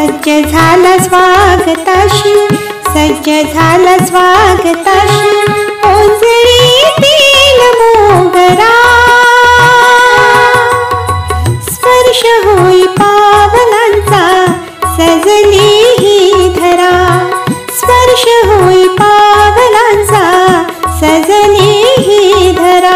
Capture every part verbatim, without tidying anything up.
सज्ज झाला स्वागताशी, सज्ज झाला स्वागताशी, ओंजळीतील मोगरा स्पर्श होई पावलांचा, सजली ही धरा, स्पर्श होई पावलांचा, सजली ही धरा.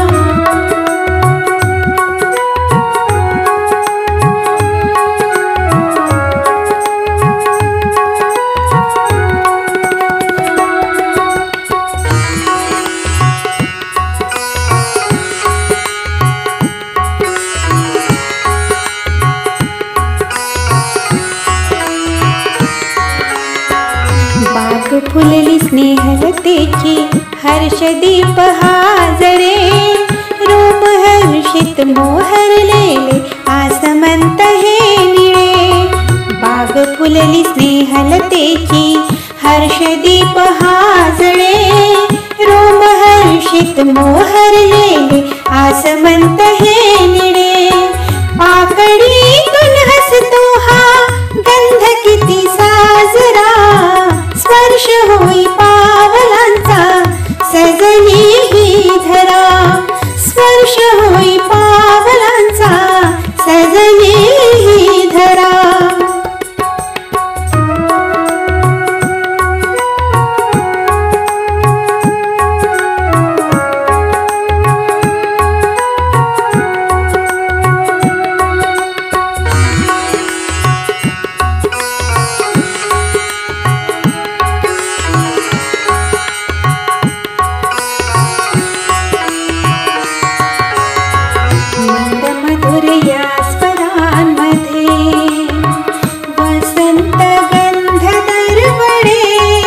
बाग फुलली स्नेहलतेची, हर्षदीप हाजरे, रूप हर्षित मोहरलेले आसमंत हे निळे. बाग फुलली स्नेहलतेची, हर्षदीप हाजरे, रूप हर्षित मोहरलेले आसमंत हे निळे. पाकळीतून हसतो हा गंध किती साजरा, स्पर्श होई पावलांचा, सजली ही धरा, स्पर्श होई पावलांचा, सजली ही धरा. या स्वरांमध्ये वसंत गंध दरवळे,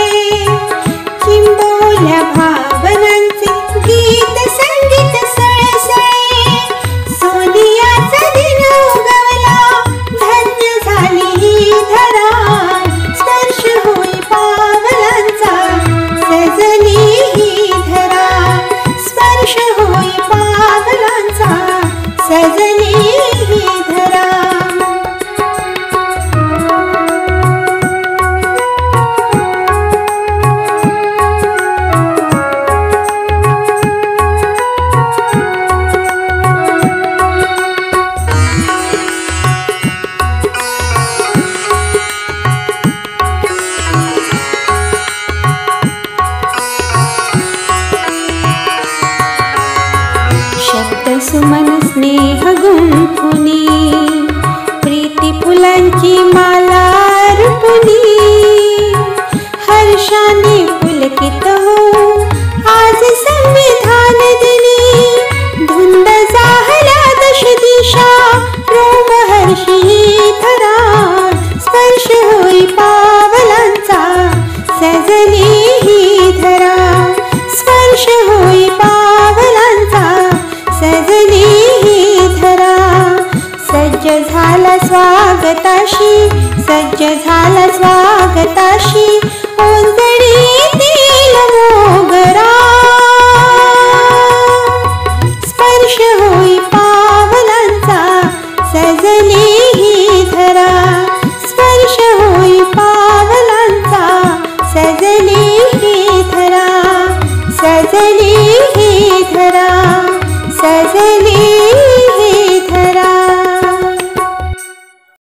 चिंबोल्या भावनांचे गीत संगीत सळसळे. सोनियाचा दिन उगवला, धन्य झाली ही धरा, स्पर्श होई पावलांचा, सजली ही धरा, स्पर्श होई पावलांचा, सजली ही धरा. शब्द सुमन स्नेह गुंफुनी, प्रीती फुलांची माला अर्पुनी, हर्षाने पुलकित हो आज संविधान दिनी. धुंद जाहला दश दिशा, रोम हर्षी धरा, स्पर्श होई पावलांचा, सजली ही धरा, स्पर्श होई पावलांचा, सजली ही धरा. सज्ज झाला स्वागताशी, सज्ज झाला स्वागताशी, ओंजळीतील